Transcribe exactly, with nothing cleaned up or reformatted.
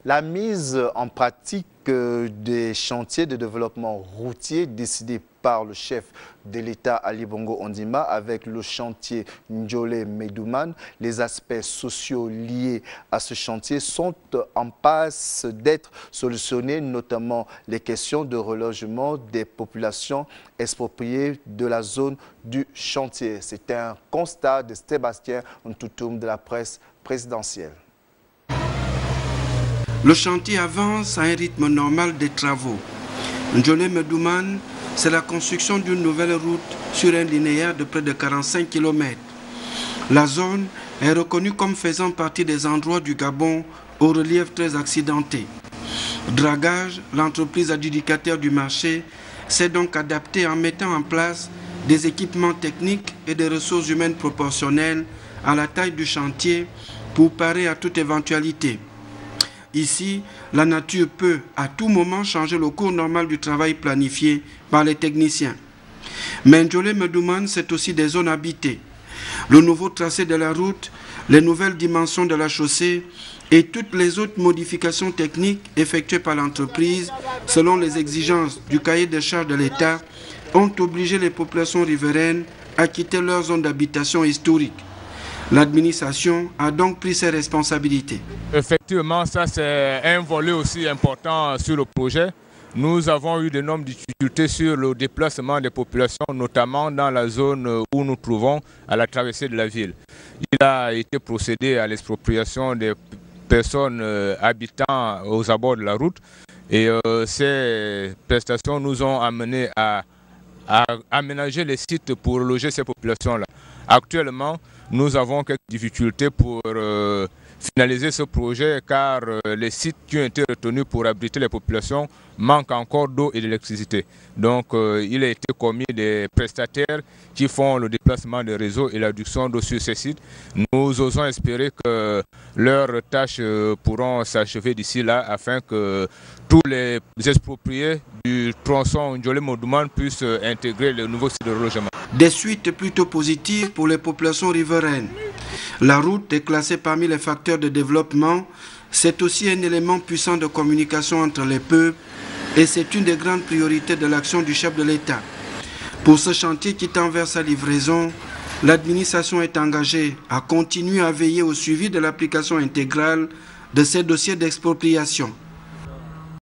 La mise en pratique des chantiers de développement routier décidés par le chef de l'État Ali Bongo Ondimba avec le chantier Njolé Medouman, les aspects sociaux liés à ce chantier sont en passe d'être solutionnés, notamment les questions de relogement des populations expropriées de la zone du chantier. C'est un constat de Sébastien Ntoutoum de la presse présidentielle. Le chantier avance à un rythme normal des travaux. Njolé Medouman, c'est la construction d'une nouvelle route sur un linéaire de près de quarante-cinq kilomètres. La zone est reconnue comme faisant partie des endroits du Gabon au relief très accidenté. Dragage, l'entreprise adjudicataire du marché, s'est donc adaptée en mettant en place des équipements techniques et des ressources humaines proportionnelles à la taille du chantier pour parer à toute éventualité. Ici, la nature peut à tout moment changer le cours normal du travail planifié par les techniciens. Mais Njolé Medouman, c'est aussi des zones habitées. Le nouveau tracé de la route, les nouvelles dimensions de la chaussée et toutes les autres modifications techniques effectuées par l'entreprise selon les exigences du cahier des charges de l'État ont obligé les populations riveraines à quitter leur zone d'habitation historique. L'administration a donc pris ses responsabilités. Effectivement, ça c'est un volet aussi important sur le projet. Nous avons eu d'énormes difficultés sur le déplacement des populations, notamment dans la zone où nous trouvons à la traversée de la ville. Il a été procédé à l'expropriation des personnes habitant aux abords de la route et euh, ces prestations nous ont amenés à, à aménager les sites pour loger ces populations-là. Actuellement, nous avons quelques difficultés pour euh, finaliser ce projet car euh, les sites qui ont été retenus pour abriter les populations manquent encore d'eau et d'électricité. Donc euh, il a été commis des prestataires qui font le déplacement des réseaux et l'adduction d'eau sur ces sites. Nous osons espérer que leurs tâches euh, pourront s'achever d'ici là afin que tous les expropriés du tronçon Njolé Medouman puissent euh, intégrer le nouveau site de relogement. Des suites plutôt positives pour les populations riveraines. La route est classée parmi les facteurs de développement. C'est aussi un élément puissant de communication entre les peuples et c'est une des grandes priorités de l'action du chef de l'État. Pour ce chantier qui tend vers sa livraison, l'administration est engagée à continuer à veiller au suivi de l'application intégrale de ces dossiers d'expropriation.